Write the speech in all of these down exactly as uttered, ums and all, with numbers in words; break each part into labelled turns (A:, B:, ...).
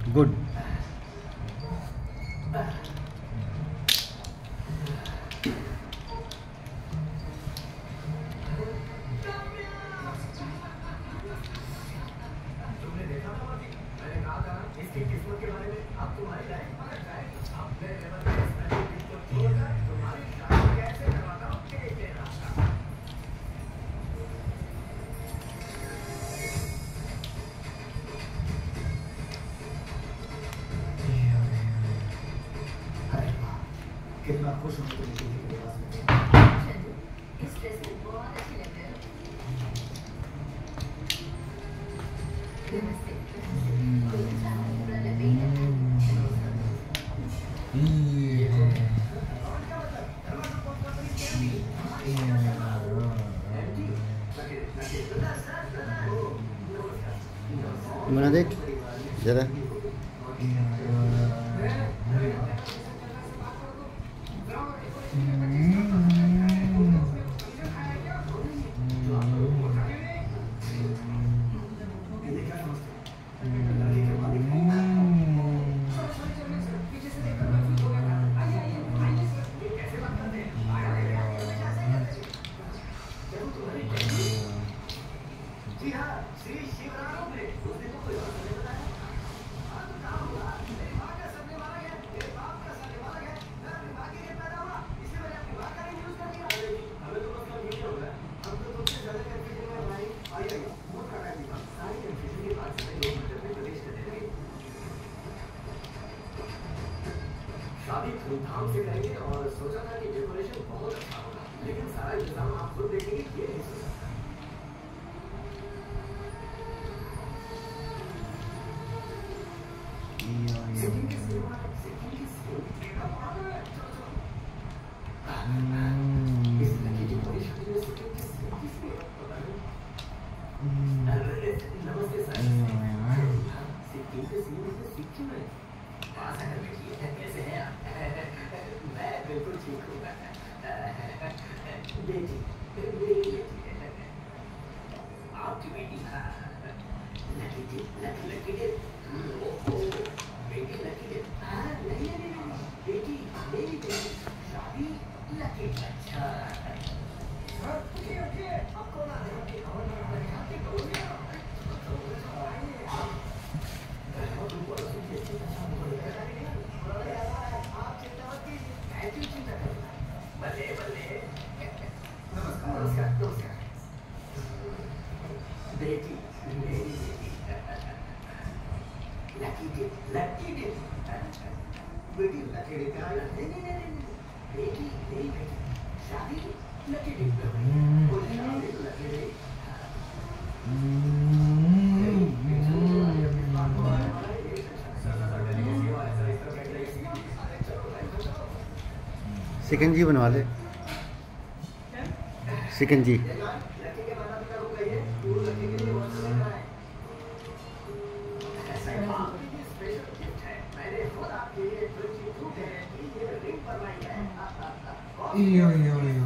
A: Good.
B: कितना खुश हूँ तुम के पास में।
C: इस ड्रेस में बहुत अच्छी लग रही है। नमस्ते। कोई अच्छा पूरा लग रही है।
A: मना देख जरा।
B: शादी धूमधाम से करेंगे और सोचा था कि डेकोरेशन बहुत अच्छा होगा, लेकिन सारा इंतजाम आप खुद देखेंगे ये नहीं सोचा। नमस्ते सर। सिक्किम के सीएम से सिक्किम में कैसे हैं आप? मैं बिल्कुल ठीक हूँ। बेटी, बेटी, आपकी बेटी लकी थी, लकी लकी डे, ओहो, बेटी लकी डे, हाँ नहीं नहीं नहीं, बेटी मेरी बेटी, शादी लकी, अच्छा। उठिए उठिए, आपको ना देखिए, और ना देखिए, बोलिए। बल्ले बल्ले, नमस्कार नमस्कार नमस्कार। बेटी मेरी बेटी, लकी डे लकी डे, बेटी लकी डे का नहीं नहीं नहीं नहीं, बेटी मेरी बेटी, शादी लकी डे, बोले शादी लकी डे।
A: सिकंजी बनवा ले, shikanji.
D: Iyo iyo iyo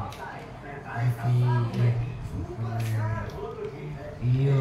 D: iyo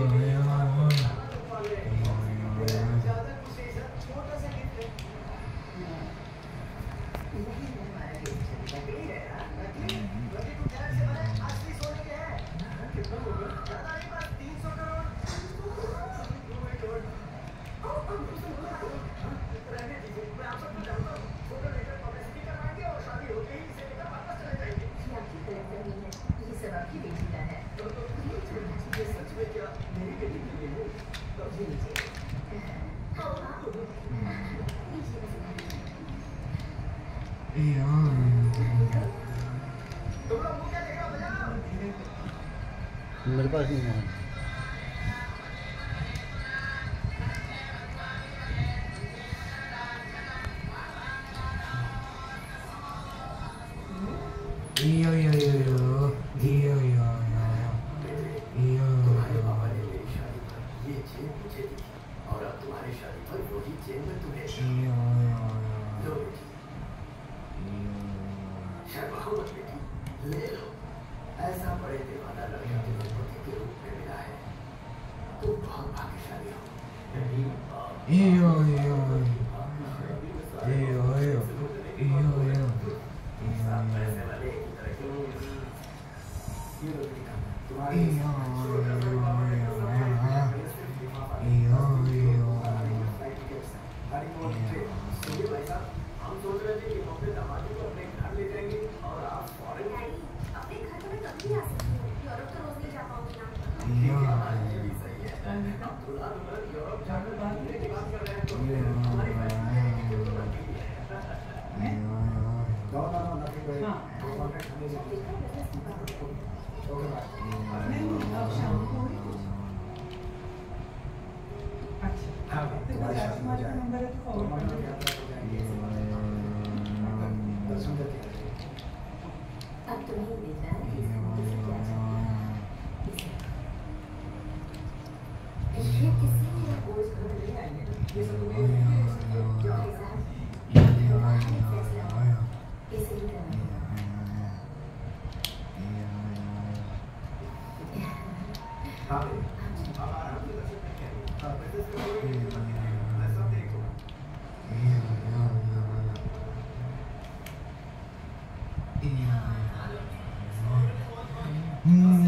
A: मेरे पास नहीं है।
D: iyo iyo iyo iyo iyo iyo
B: तुम्हारे पापा ने मेरी शादी पर ये चेन मुझे दी और अब तुम्हारी शादी पर वही चेन मैं तुम्हें
D: iyo
B: लो बेटी, शर्माओ मत बेटी, ले लो। ऐसा बड़े दीवाना लड़का तुम्हें पति के रूप में मिला है, तुम बहुत भाग्यशाली हो।
D: Iyo iyo. Iyo iyo. Iyo iyo.
B: हम सोच रहे थे कि हम अपने दामाद को अपने घर ले जाएंगे और आप फॉरेन
C: डैडी, अपने घर तो मैं कभी नहीं आ सकती हूँ। यूरोप तो रोज नहीं जा पाऊंगी ना।
B: ये भी सही है। अब दूल्हा दुल्हन यूरोप जाकर बात करने की बात कर रहे हैं तो हमारी फैमिली है कि वो तो बाकी है। No, no, no, nothing very. No contact हमें नहीं है। Okay, bye.
E: नहीं, अब शाम को ही कुछ। अच्छा,
B: हाँ,
E: तो
B: तुम्हारे साथ
E: तुम्हारा नंबर है तो
B: तुम्हारे
E: और
B: यात्रा को जाएंगे। दर्शन करके आएंगे।
C: अब तुम्हें मिलना है कि इससे क्या चाहिए? ये किसी ने बोझ कर नहीं आएंगे। ये सब तुम्हें क्या इसलिए
B: हाँ, अब आराम से दर्शन करके आएंगे। हाँ, वैसे से मैं सब देखूँगा।
D: Hmm.